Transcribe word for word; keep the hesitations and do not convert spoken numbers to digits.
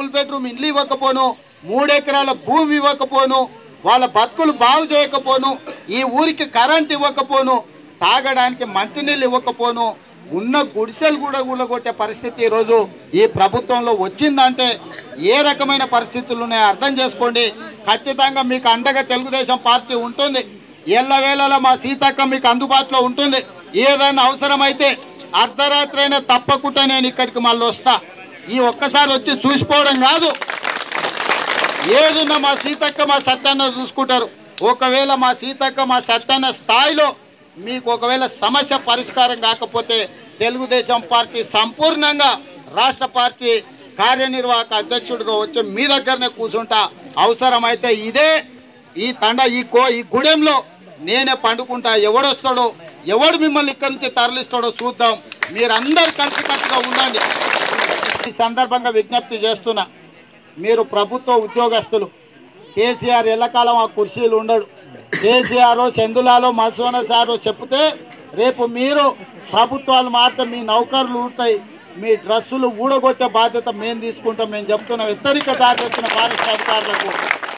Double bedroom ఇల్లు ఇవ్వకపోను, మూడెకరాల భూమి ఇవ్వకపోను, వాళ్ళ బతుకులు బాగు చేయకపోను, ఈ ఊరికి కరెంట్ ఇవ్వకపోను, తాగడానికి మంచినీళ్ళు ఇవ్వకపోను, ఉన్న గుడిసెలు కూడా కూలగొట్టే పరిస్థితి ఈరోజు ఈ ప్రభుత్వంలో వచ్చిందంటే ఏ రకమైన పరిస్థితులు ఉన్నాయో అర్థం చేసుకోండి. ఖచ్చితంగా మీకు అండగా తెలుగుదేశం పార్టీ ఉంటుంది. ఎల్లవేళలా మా సీతక్క మీకు అందుబాటులో ఉంటుంది. ఏదైనా అవసరమైతే అర్ధరాత్రి అయినా తప్పకుండా నేను ఇక్కడికి మళ్ళీ వస్తా. ఈ ఒక్కసారి వచ్చి చూసిపోవడం కాదు, ఏదున్నా మా సీతక్క మా సత్యన్న చూసుకుంటారు. ఒకవేళ మా సీతక్క మా సత్యన్న స్థాయిలో మీకు ఒకవేళ సమస్య పరిష్కారం కాకపోతే తెలుగుదేశం పార్టీ సంపూర్ణంగా రాష్ట్ర పార్టీ కార్యనిర్వాహక అధ్యక్షుడిగా వచ్చి మీ దగ్గరనే కూర్చుంటా. అవసరమైతే ఇదే ఈ తండ ఈ కో ఈ గుడెంలో నేనే పండుకుంటా. ఎవడొస్తాడో ఎవడు మిమ్మల్ని ఇక్కడి నుంచి తరలిస్తాడో చూద్దాం. మీరందరూ కలిసికట్టుగా ఉండండి. ఈ సందర్భంగా విజ్ఞప్తి చేస్తున్నా, మీరు ప్రభుత్వ ఉద్యోగస్తులు. కేసీఆర్ ఎల్లకాలం ఆ కుర్చీలు ఉండడు. కేసీఆర్ చందులాలో మసోన సారో చెప్తే రేపు మీరు ప్రభుత్వాలు మారితే మీ నౌకర్లు ఊడతాయి, మీ డ్రస్సులు ఊడగొట్టే బాధ్యత మేము తీసుకుంటాం. మేము చెప్తున్నాం, హెచ్చరిక జారీ చేస్తున్న ఫారెస్ట్ అధికారులకు.